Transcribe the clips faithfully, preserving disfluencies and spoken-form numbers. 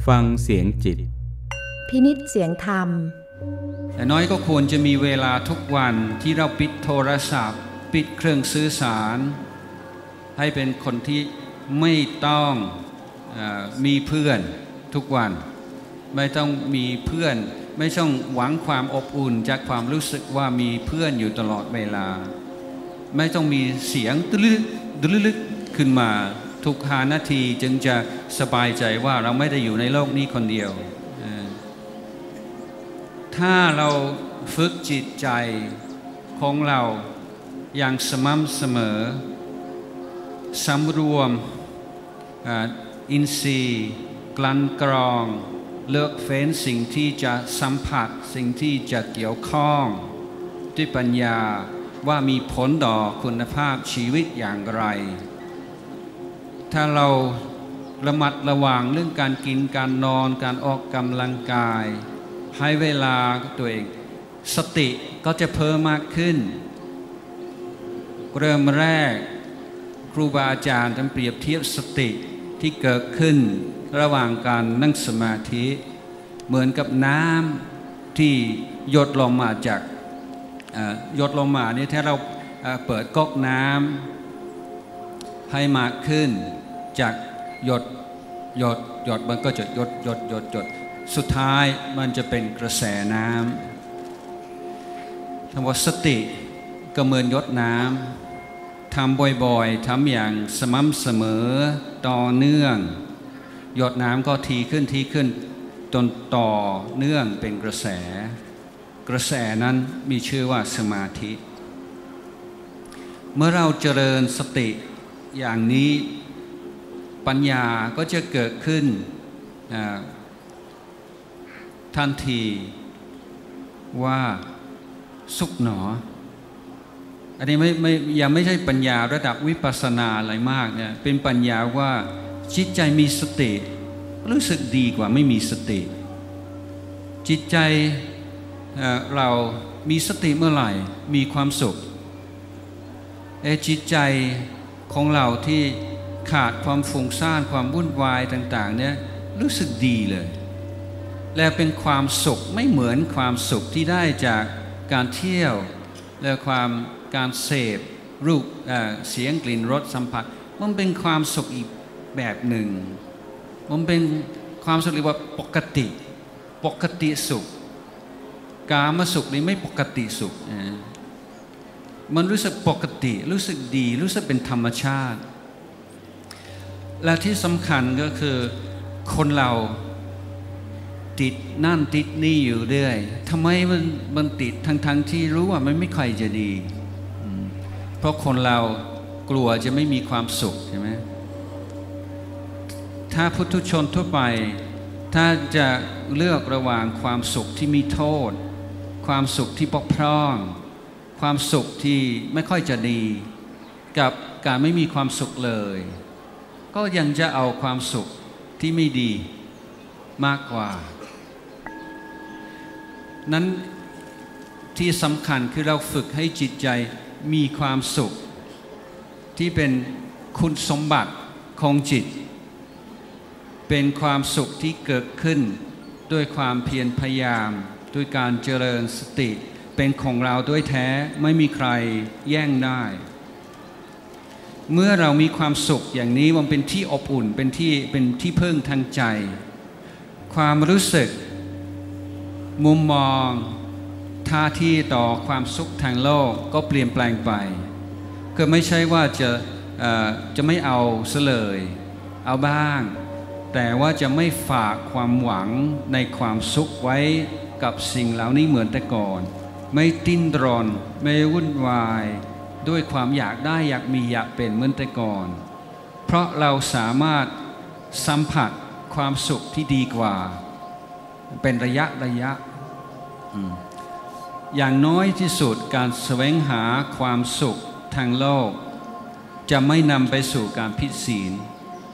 ฟังเสียงจิตพินิจเสียงธรรมแต่น้อยก็ควรจะมีเวลาทุกวันที่เราปิดโทรศัพท์ปิดเครื่องสื่อสารให้เป็นคนที่ไม่ต้องเอ่อมีเพื่อนทุกวันไม่ต้องมีเพื่อนไม่ต้องหวังความอบอุ่นจากความรู้สึกว่ามีเพื่อนอยู่ตลอดเวลาไม่ต้องมีเสียงตึลึกตึลึกขึ้นมาทุกห้านาทีจึงจะสบายใจว่าเราไม่ได้อยู่ในโลกนี้คนเดียวถ้าเราฝึกจิตใจของเราอย่างสม่ำเสมอสำรวมอินทรีย์กลั่นกรองเลือกเฟ้นสิ่งที่จะสัมผัสสิ่งที่จะเกี่ยวข้องด้วยปัญญาว่ามีผลต่อคุณภาพชีวิตอย่างไรถ้าเราระมัดระวังเรื่องการกินการนอนการออกกำลังกายให้เวลาตัวเองสติก็จะเพิ่มมากขึ้นเริ่มแรกครูบาอาจารย์ท่านเปรียบเทียบสติที่เกิดขึ้นระหว่างการนั่งสมาธิเหมือนกับน้ำที่หยดลงมาจากหยดลงมานี่ถ้าเราเปิดก๊อกน้ำให้มากขึ้นจากหยดหยดหยดมันก็จะหยดหยดหยดหยดสุดท้ายมันจะเป็นกระแสน้ำคำว่าสติก็เหมือนหยดน้ำทำบ่อยๆทำอย่างสม่ำเสมอต่อเนื่องหยดน้ำก็ทีขึ้นทีขึ้นจนต่อเนื่องเป็นกระแสกระแสนั้นมีชื่อว่าสมาธิเมื่อเราเจริญสติอย่างนี้ปัญญาก็จะเกิดขึ้นทันทีว่าสุขหนออันนี้ไม่ไม่ยังไม่ใช่ปัญญาระดับวิปัสสนาอะไรมากเนี่ยเป็นปัญญาว่าจิตใจมีสติรู้สึกดีกว่าไม่มีสติจิตใจ เอ่อ เรามีสติเมื่อไหร่มีความสุขเอจิตใจของเราที่ขาดความฟุ้งซ่านความวุ่นวายต่างๆเนี่ยรู้สึกดีเลยและเป็นความสุขไม่เหมือนความสุขที่ได้จากการเที่ยวและความการเสพรูป เอ่อ เสียงกลิ่นรสสัมผัสมันเป็นความสุขอีกแบบหนึ่งมันเป็นความสุขเรียกว่าปกติปกติสุขกามสุขนี่ไม่ปกติสุขมันรู้สึกปกติรู้สึกดีรู้สึกเป็นธรรมชาติและที่สำคัญก็คือคนเราติดนั่นติดนี่อยู่เรื่อยทำไมมันมันติดทั้งทั้งที่รู้ว่ามันไม่ค่อยจะดีเพราะคนเรากลัวจะไม่มีความสุขใช่ไหมถ้าพุถุชนทั่วไปถ้าจะเลือกระหว่างความสุขที่มีโทษความสุขที่บกพร่องความสุขที่ไม่ค่อยจะดีกับการไม่มีความสุขเลยก็ยังจะเอาความสุขที่ไม่ดีมากกว่านั้นที่สำคัญคือเราฝึกให้จิตใจมีความสุขที่เป็นคุณสมบัติของจิตเป็นความสุขที่เกิดขึ้นด้วยความเพียรพยายามด้วยการเจริญสติเป็นของเราด้วยแท้ไม่มีใครแย่งได้เมื่อเรามีความสุขอย่างนี้มันเป็นที่อบอุ่นเป็นที่เป็นที่พึ่งทางใจความรู้สึกมุมมองท่าทีต่อความสุขทางโลกก็เปลี่ยนแปลงไปก็ไม่ใช่ว่าจะเอ่อจะไม่เอาซะเลยเอาบ้างแต่ว่าจะไม่ฝากความหวังในความสุขไว้กับสิ่งเหล่านี้เหมือนแต่ก่อนไม่ดิ้นรนไม่วุ่นวายด้วยความอยากได้อยากมีอยากเป็นเหมือนแต่ก่อนเพราะเราสามารถสัมผัสความสุขที่ดีกว่าเป็นระยะระยะอย่างน้อยที่สุดการแสวงหาความสุขทางโลกจะไม่นำไปสู่การผิดศีล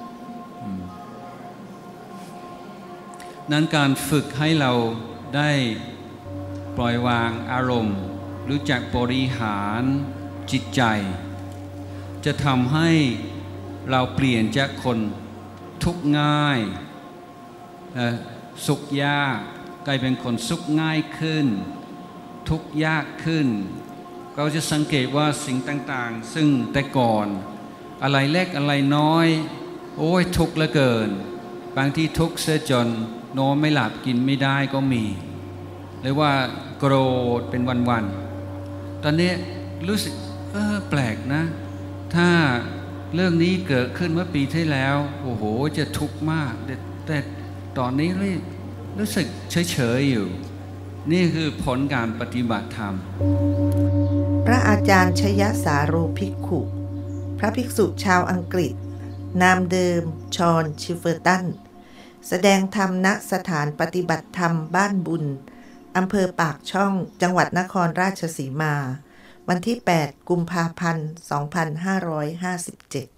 นั้นการฝึกให้เราได้ปล่อยวางอารมณ์รู้จักบริหารจิตใจจะทำให้เราเปลี่ยนจากคนทุกข์ง่ายสุขยากกลายเป็นคนสุขง่ายขึ้นทุกข์ยากขึ้นเราจะสังเกตว่าสิ่งต่างๆซึ่งแต่ก่อนอะไรเล็กอะไรน้อยโอ้ยทุกข์เหลือเกินบางที่ทุกข์เสียจนนอนไม่หลับกินไม่ได้ก็มีหรือว่าโกรธเป็นวันๆตอนนี้รู้สึกเออแปลกนะถ้าเรื่องนี้เกิดขึ้นเมื่อปีที่แล้วโอ้โหจะทุกข์มากแต่แต่ตอนนี้รู้สึกเฉยๆอยู่นี่คือผลการปฏิบัติธรรมพระอาจารย์ชยสาโรภิกขุพระภิกษุชาวอังกฤษนามเดิมชอนชิฟเฟอร์ตันแสดงธรรมณสถานปฏิบัติธรรมบ้านบุญอำเภอปากช่องจังหวัดนครราชสีมาวันที่แปดกุมภาพันธ์สองพันห้าร้อยห้าสิบเจ็ด